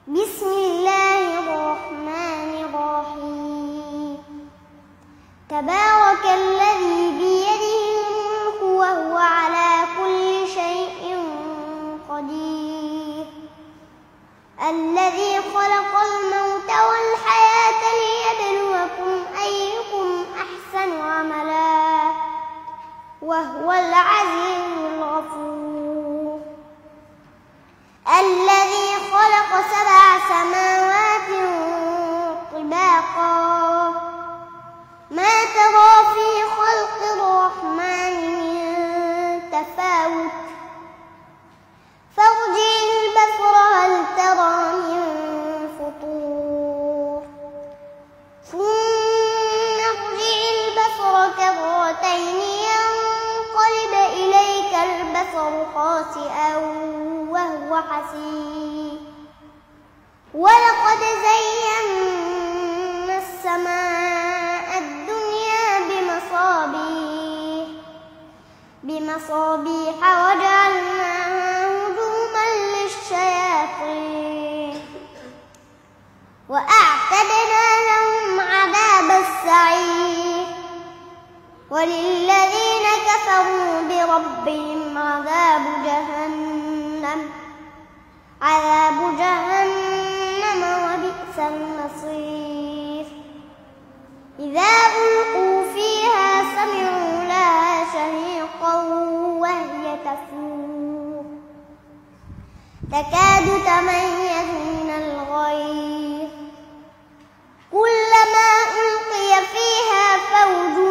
بسم الله الرحمن الرحيم. تبارك الذي بيده الملك وهو على كل شيء قدير. الذي خلق الموت والحياة ليبلوكم أيكم أحسن عملا وهو العزيز الغفور. الذي خلق 7 سماوات طباقا ما ترى في خلق الرحمن من تفاوت فارجع البصر هل ترى من فطور ثم ارجع البصر كرتين ينقلب إليك البصر خاسئا وهو حسير. ولقد زينا السماء الدنيا بمصابيح وجعلناها هجوما للشياطين وأعتدنا لهم عذاب السعير. وللذين كفروا بربهم عذاب جهنم وبئس المصير. إذا ألقوا فيها سمعوا لها شهيقا وهي تفور تكاد تميز من الغيظ كلما ألقي فيها فوج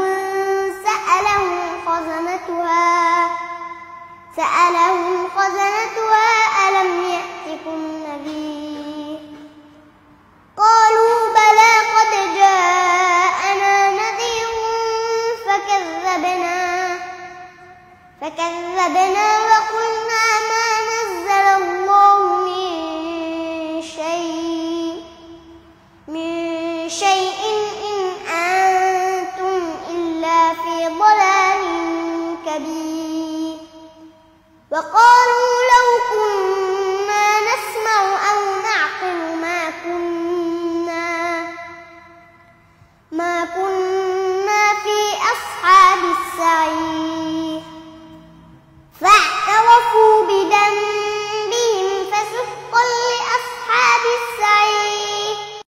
سألهم خزنتها ألم يأتكم نذير قالوا بلى قد جاءنا نذير فكذبنا وقلنا ما نزل الله من شيء إن أنتم إلا في ضلال كبير. وقالوا لو كنا نسمع أو نعقل ما كنا في أصحاب السعير.